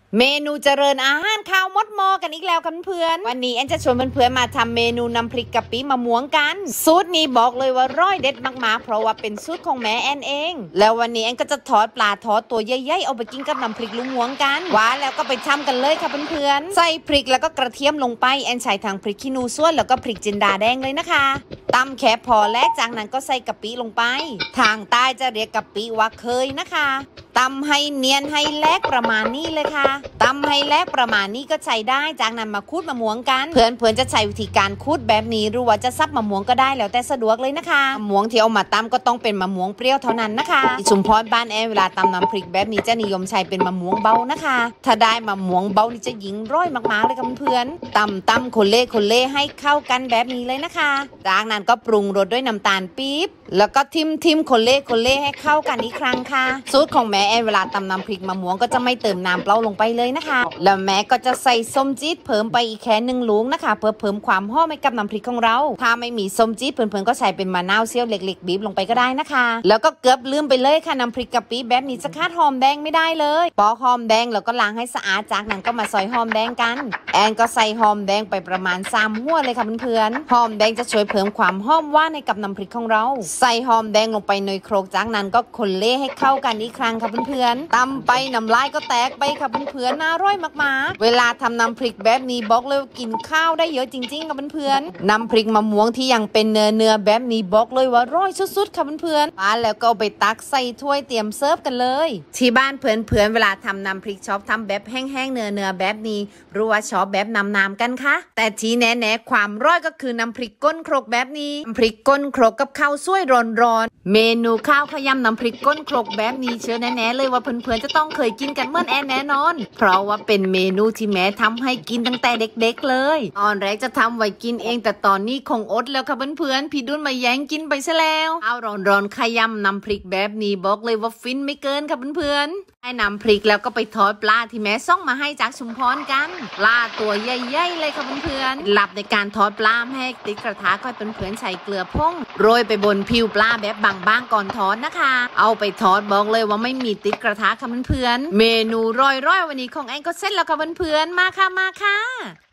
เมนูเจริญอาหารข้าวมดมอกันอีกแล้วกันเพื่อนวันนี้แอนจะชวนเพื่อนๆมาทำเมนูน้ำพริกกะปิมะม่วงกันสูตรนี้บอกเลยว่าร้อยเด็ดมากๆเพราะว่าเป็นสูตรของแม่แอนเองแล้ววันนี้แอนก็จะทอดปลาทอดตัวใหญ่ๆเอาไปกินกับน้ำพริกลุงม่วงกันว่าแล้วก็ไปทำกันเลยค่ะเพื่อนๆใส่พริกแล้วก็กระเทียมลงไปแอนใช้ทั้งพริกขี้หนูส่วนแล้วก็พริกจินดาแดงเลยนะคะตำแค่พอแลกจากนั้นก็ใส่กะปิลงไปทางใต้จะเรียกกะปิว่าเคยนะคะตำให้เนียนให้แลกประมาณนี้เลยค่ะตำให้แลกประมาณนี้ก็ใช้ได้จากนั้นมาคูดมะม่วงกันเพื่อนๆจะใช้วิธีการคูดแบบนี้หรือว่าจะซับมะม่วงก็ได้แล้วแต่สะดวกเลยนะคะมะม่วงที่เอามาตำก็ต้องเป็นมะม่วงเปรี้ยวเท่านั้นนะคะชุมพรบ้านแอนเวลาตำน้ำพริกแบบนี้จะนิยมใช้เป็นมะม่วงเบานะคะถ้าได้มะม่วงเบานี่จะยิ่งร้อยมากๆเลยค่ะเพื่อนๆตำคนเล่ให้เข้ากันแบบนี้เลยนะคะจากนั้นก็ปรุงรสด้วยน้ำตาลปี๊บแล้วก็ทิมคนเล่ให้เข้ากันอีกครั้งค่ะสูตรของแม่แอนเวลาตำน้ำพริกมะม่วงก็จะไม่เติมน้ำเปล่าลงไปเลยนะคะแล้วแม่ก็จะใส่ส้มจี๊ดเพิ่มไปอีกแค่1 ลูกนะคะเพื่อเพิ่มความหอมให้กับน้ำพริกของเราถ้าไม่มีส้มจี๊ดเพื่อนๆก็ใส่เป็นมะนาวเสี้ยวเล็กๆบีบลงไปก็ได้นะคะแล้วก็เกือบลืมไปเลยค่ะน้ำพริกกะปิแบบนี้จะขาดหอมแดงไม่ได้เลยปอกหอมแดงแล้วก็ล้างให้สะอาดจากนั้นก็มาซอยหอมแดงกันแอนก็ใส่หอมแดงไปประมาณ3 หัวเลยค่ะเพื่อนๆหอมแดงจะช่วยเพิ่มความหอมหวานให้กับน้ำพริกของเราใส่หอมแดงลงไปในโครกจากนั้นก็คนเล่ให้เข้ากันอีกครั้งค่ะเพื่อนๆตำไปน้ำลายก็แตกไปค่ะเพื่อนๆน่าอร่อยมากๆเวลาทำน้ำพริกแบบนี้บอกเลยกินข้าวได้เยอะจริงๆค่ะเพื่อนๆน้ำพริกมะม่วงที่ยังเป็นเนื้อแบบนี้บอกเลยว่าอร่อยสุดๆค่ะเพื่อนๆมาแล้วก็เอาไปตักใส่ถ้วยเตรียมเสิร์ฟกันเลยที่บ้านเพื่อนๆเวลาทำน้ำพริกชอบทำแบบแห้งๆเนื้อแบบนี้หรือว่าชอบแบบน้ำกันคะแต่ที่แน่ๆความร้อยก็คือน้ำพริกก้นครกแบบนี้น้ำพริกก้นครกกับข้าวสวยร้อนๆเมนูข้าวขยำน้ำพริกก้นครกแบบนี้เชื่อแน่ๆเลยว่าเพื่อนๆจะต้องเคยกินกันเหมือนแอนแน่นอนเพราะว่าเป็นเมนูที่แม่ทำให้กินตั้งแต่เด็กๆเลยตอนแรกจะทำไว้กินเองแต่ตอนนี้คงอดแล้วค่ะเพื่อนๆพี่ดุลมาแย่งกินไปซะแล้วเอาร้อนๆขยำน้ำพริกแบบนี้บอกเลยว่าฟินไม่เกินค่ะเพื่อนๆให้น้ำพริกแล้วก็ไปทอดปลาที่แม่ส่งมาให้จากชุมพรกันปลาตัวใหญ่ๆเลยค่ะเพื่อนๆหลับในการทอดปลาให้ติดกระทะก็เพื่อนๆใส่เกลือพ่งโรยไปบนผิวปลาแบบบางๆก่อนทอดนะคะเอาไปทอดบอกเลยว่าไม่มีติดกระทะค่ะเพื่อนๆเมนูร้อยๆวันนี้ของแอนก็เสร็จแล้วค่ะเพื่อนๆมาค่ะ